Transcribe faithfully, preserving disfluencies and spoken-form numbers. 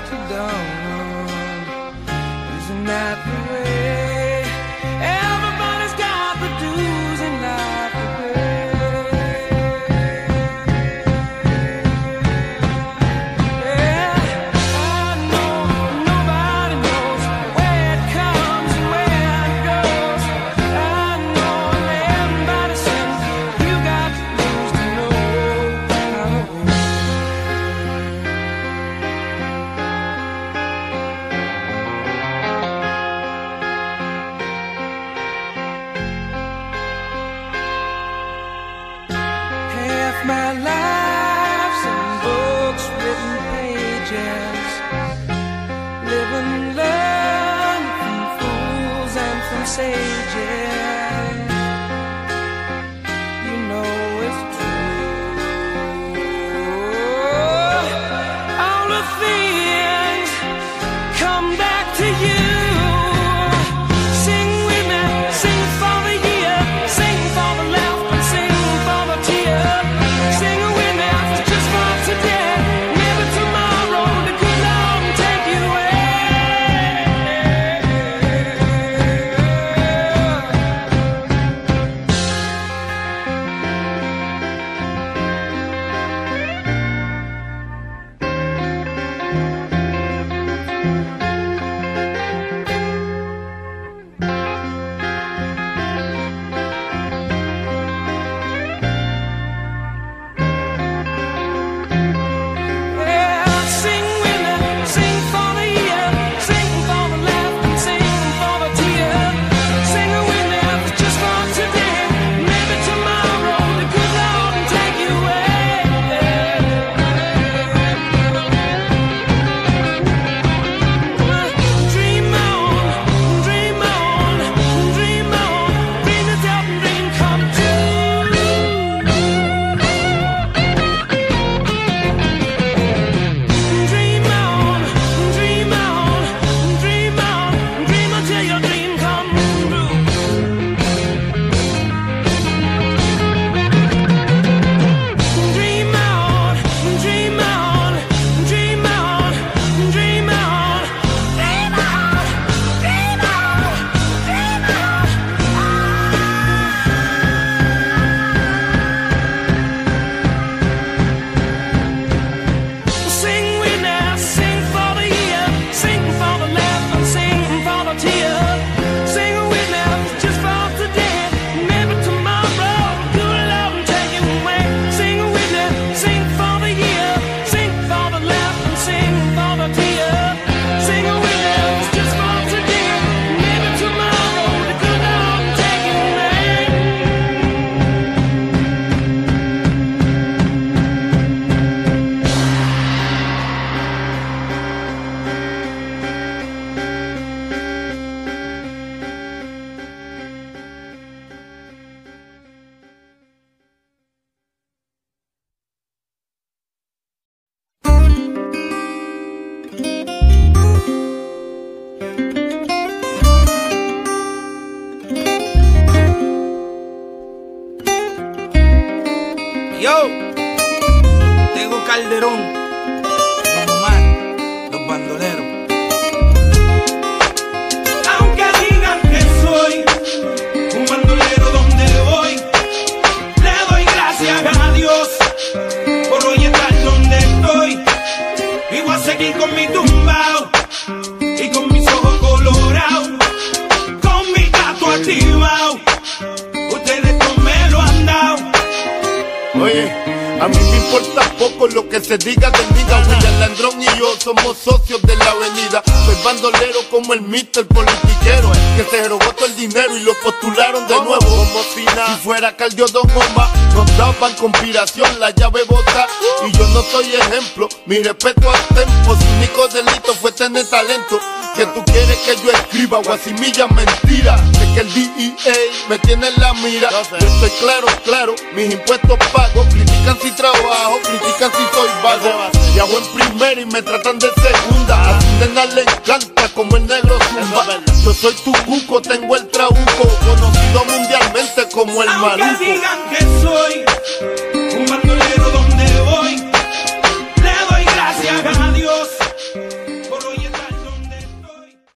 to dawn. Isn't that the way? Everybody's got the dues in life to pay. Yeah, I know nobody knows where it comes and where it goes. I know everybody sings. You got the dues to know how to win. Half my life's in books, written pages. Live and learn from fools and from sages. You know it's true. All the things come back to you. Sing with me, sing for the year, sing for the laugh and sing for the tear. Sing with me, just for today, maybe tomorrow the good Lord will take you away. Yeah, sing with me, sing for the year, sing for the laugh and sing for the tear. Sing with me, just for today, maybe tomorrow the good Lord will take you away. Dream on, dream on, dream on, dream yourself and dream come true. Dream on, dream on, dream on, dream until your dream come true. Dream on, dream on, dream on, dream on, dream on, dream on, dream on. Sing with me, sing for the year, sing for the laugh and sing for the tear. Sing with me, just for today, maybe tomorrow good Lord will take you away. Sing with me, sing for the year, sing for the laugh and sing for the tear. Sing with me, just for today, maybe tomorrow the good Lord will take you away. Yo, tengo Calderón, Don Omar, los bandoleros. Aunque digan que soy un bandolero donde voy, le doy gracias a Dios por hoy estar donde estoy. Y voy a seguir con mi tumbao y con mis ojos colorados, con mi gato activado. Ustedes no me lo han dado. Oye, a mí me importa poco lo que se diga del diga. William Landrón y yo somos socios de la avenida. Soy bandolero como el mister politiquero, que se robó todo el dinero y lo postularon de nuevo. Como si nada, si fuera Caldio Don Omar, nos daban conspiración, la llave bota. Y yo no soy ejemplo, mi respeto al tempo. Su único delito fue tener talento. Que tú quieres que yo escriba guasimilla mentira. Sé que el D E A me tiene en la mira. Yo estoy claro, claro, mis impuestos pago. Critican si trabajo, critican si soy vago. Viajo en primera y me tratan de segunda. A su nena le encanta como el negro zumba. Yo soy tu cuco, tengo el trabuco, conocido mundialmente como el Aunque maluco. digan que soy